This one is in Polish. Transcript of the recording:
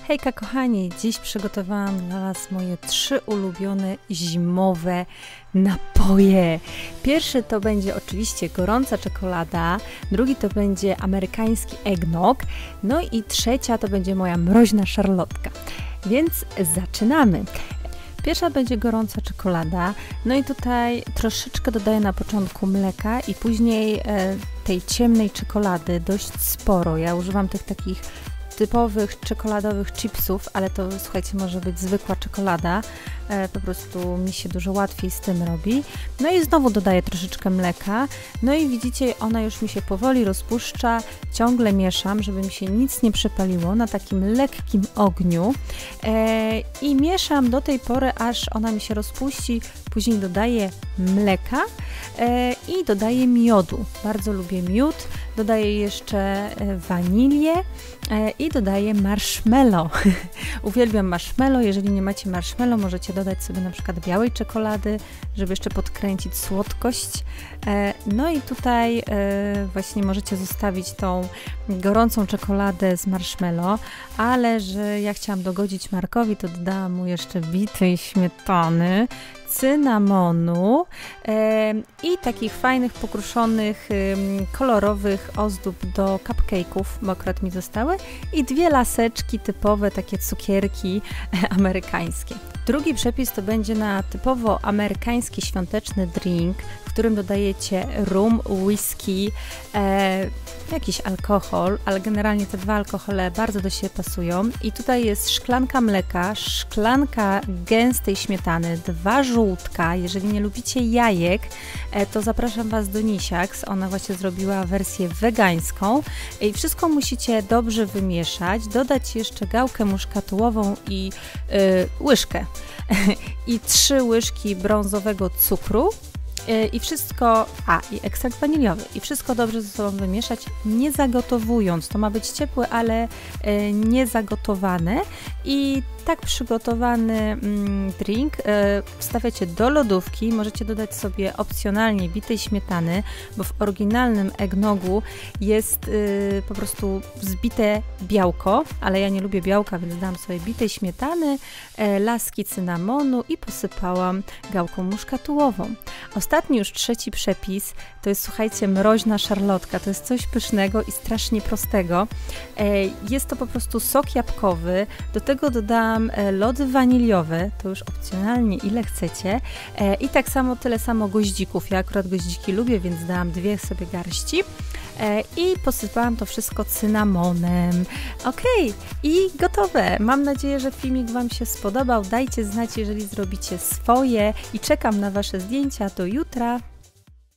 Hejka kochani, dziś przygotowałam dla Was moje 3 ulubione zimowe napoje. Pierwszy to będzie oczywiście gorąca czekolada, drugi to będzie amerykański eggnog, no i trzecia to będzie moja mroźna szarlotka. Więc zaczynamy. Pierwsza będzie gorąca czekolada, no i tutaj troszeczkę dodaję na początku mleka i później tej ciemnej czekolady dość sporo. Ja używam tych takich typowych czekoladowych chipsów, ale to słuchajcie, może być zwykła czekolada, po prostu mi się dużo łatwiej z tym robi. No i znowu dodaję troszeczkę mleka, no i widzicie, ona już mi się powoli rozpuszcza, ciągle mieszam, żeby mi się nic nie przepaliło na takim lekkim ogniu i mieszam do tej pory, aż ona mi się rozpuści, później dodaję mleka i dodaję miodu. Bardzo lubię miód, dodaję jeszcze wanilię i dodaję marshmallow. Uwielbiam marshmallow, jeżeli nie macie marshmallow, możecie dodać sobie na przykład białej czekolady, żeby jeszcze podkręcić słodkość. No i tutaj właśnie możecie zostawić tą gorącą czekoladę z marshmallow, ale że ja chciałam dogodzić Markowi, to dodałam mu jeszcze bitej śmietany, cynamonu i takich fajnych, pokruszonych, kolorowych ozdób do cupcake'ów, bo akurat mi zostały, i 2 laseczki typowe, takie cukierki amerykańskie. Drugi przepis to będzie na typowo amerykański świąteczny drink, w którym dodajecie rum, whisky, jakiś alkohol, ale generalnie te 2 alkohole bardzo do siebie pasują. I tutaj jest szklanka mleka, szklanka gęstej śmietany, 2 żółtka. Jeżeli nie lubicie jajek, to zapraszam Was do Nisiaks. Ona właśnie zrobiła wersję wegańską. I wszystko musicie dobrze wymieszać, dodać jeszcze gałkę muszkatułową i łyżkę. I 3 łyżki brązowego cukru. I wszystko, i ekstrakt waniliowy, i wszystko dobrze ze sobą wymieszać, nie zagotowując. To ma być ciepłe, ale nie zagotowane. I tak przygotowany drink wstawiacie do lodówki. Możecie dodać sobie opcjonalnie bitej śmietany, bo w oryginalnym eggnogu jest po prostu zbite białko, ale ja nie lubię białka, więc dam sobie bitej śmietany, laski cynamonu i posypałam gałką muszkatułową. Ostatni, już 3. przepis, to jest, słuchajcie, mroźna szarlotka. To jest coś pysznego i strasznie prostego. Jest to po prostu sok jabłkowy, do tego dodam lody waniliowe, to już opcjonalnie ile chcecie, i tak samo tyle samo goździków. Ja akurat goździki lubię, więc dałam 2 sobie garści i posypałam to wszystko cynamonem. Ok, i gotowe. Mam nadzieję, że filmik Wam się spodobał. Dajcie znać, jeżeli zrobicie swoje, i czekam na Wasze zdjęcia. Do jutra.